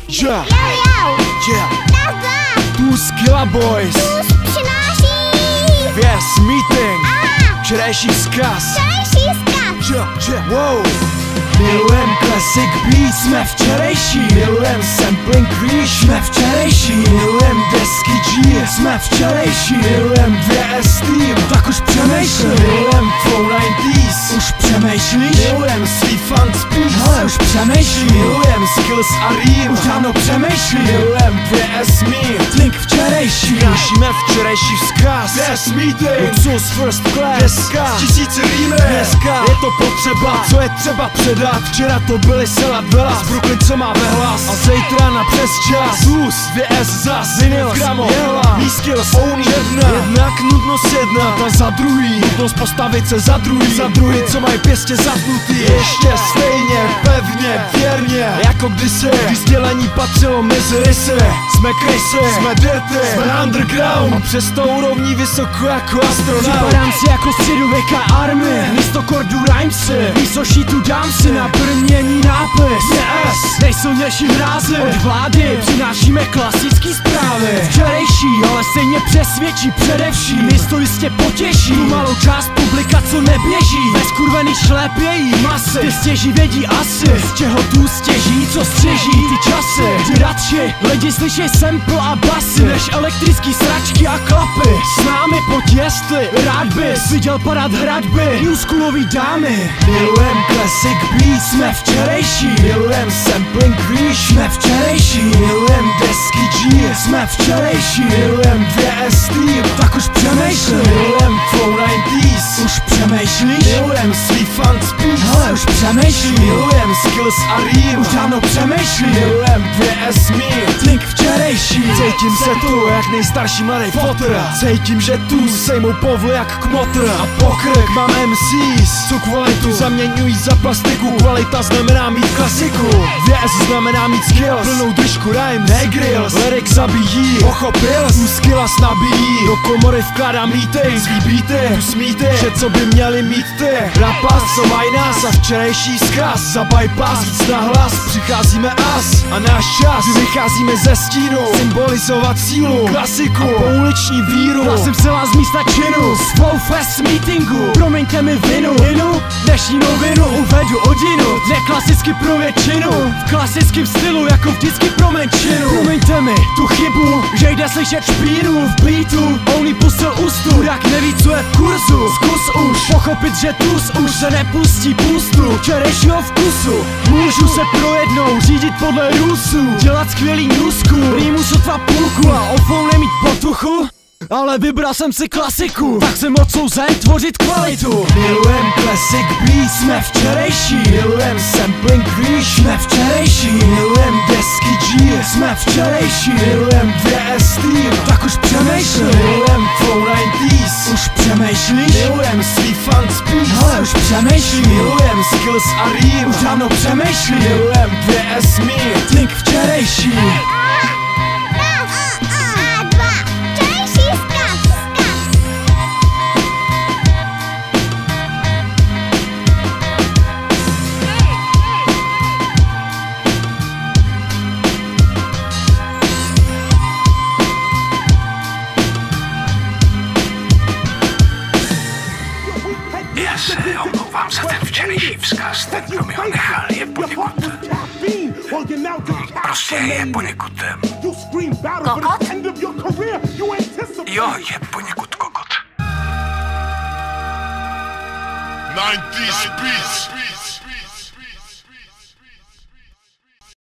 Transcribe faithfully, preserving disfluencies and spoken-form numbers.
Yeah. Yo, yo. Yeah. Nazdar. Tu Skilla Boys. Tu přináší. Yes, meeting. Aha. Včerejší vzkaz. Včerejší vzkaz. Yeah, yeah. Wow. Milujem classic beat, jsme včerejší. Milujem sampling kvíš, jsme včerejší. Milujem desky G, jsme včerejší. Milujem dvě S Team, tak už přemýšlím. Milujem tvou devadesátky, už přemýšlíš? Milujem svý funk speech, hele už přemýšlím. Milujem skills a rým, už dávno přemýšlím. Milujem dvě S Me, think včerejší. Našíme včerejší vzkaz, yes meeting. Luxus first class, deska, tisíce rýmek. Dneska je to potřeba, co je třeba předat. Včera to byly Sela Velas, Brooklyn co má vehlas. A zítra na přes čas Plus, dvě S zas, vinyl, gramo, jehla, mý skills, owny, jedna. Jednak nutnost jedna, ta za druhý. Nutnost postavit se za druhý. Za druhý, co mají pěstě zatnutý. Ještě stejně, pevně, věrně, jako kdysi, kdy sdělení patřilo mezi rysy. Jsme krysy, jsme dirty, jsme underground. A přes to úrovní vysoko jako astronaut. Připadám si jako středověká army, místo kordu rhymesy, místo šítu dám si na brnění nápis. Yes, nejsilnější hrázy od vlády přinášíme klasický zprávy. Včerejší, ale stejně přesvědčí především. Místo jistě potěší tu malou část publika, co neběží. Bezkurvený šlépějí masy, ty stěží vědí asi, z čeho tu stěží, co střeží ty časy. Ty radši lidi slyší sample a basy, než elektrický sračky a klapy. S námi pojď jestli rád bys viděl padat hradby newschoolový dámy. Milujem classic beat, jsme včerejší. Milujem sampling kvíš, jsme včerejší. Milujem desky G, jsme včerejší. Milujem dvě S Team, tak už přemýšlím. Milujem tvou devadesátky, už přemýšlíš? Milujem svý funk speech, hele už přemýšlím. Milujem skills a rým, už dávno přemýšlím. Milujem dvě S Me, think včerejší. Cítím se tu jak nejstarší mladý fotr. Cítím, že tu sejmou povly jak kmotr. A pokrk mám M Cs, co kvalitu zaměňují za plastiku. Kvalita znamená mít klasiku, dvě S znamená mít skills, plnou držku rhymes, negrills, lyrics zabíjí, pochopil, tu skillas nabíjí. Do komory vkládám meeting, svý beaty, tu smíty, vše co by měli mít ty. Rapas, co mají nás a včerejší zkaz. Za bypass, víc na hlas, přicházíme as. A náš čas, kdy vycházíme ze stínu, symbolizovat sílu, klasiku a pouliční víru. Hlasím se vás z místa činu, svou fest meetingu. Promiňte mi vinu, vinu, dnešní novinu uvedu odinu. Neklasicky pro většinu, v klasickém stylu jako vždycky pro menšinu. Promiňte mi tu chybu, že jde slyšet špínu v beatu. Only pustil ústu, jak neví co je v kurzu. Zkus už pochopit, že tus už se nepustí pustu včerejšího vkusu. Můžu se pro jednou řídit podle růsů, dělat skvělý newsku, rýmu sotva půlku a ofou nemít potuchu. Ale vybral jsem si klasiku, tak jsem odsouzen tvořit kvalitu. Milujem classic beat, jsme včerejší. Milujem sampling kvíš, jsme včerejší. Milujem desky G, jsme včerejší. Milujem dvě S Team, tak už přemýšlím. Milujem tvou devadesátky, už přemýšlíš? Milujem svý funk speech, hele už přemýšlím. Milujem skills a rým, už dávno přemýšlím. Milujem dvě S Me, think včerejší. Já se omlouvám za ten včerejší vzkaz, ten, kdo mi ho nechal, je poněkud... Prostě je poněkud... Kokot? Jo, je poněkud kokot. nineties beats.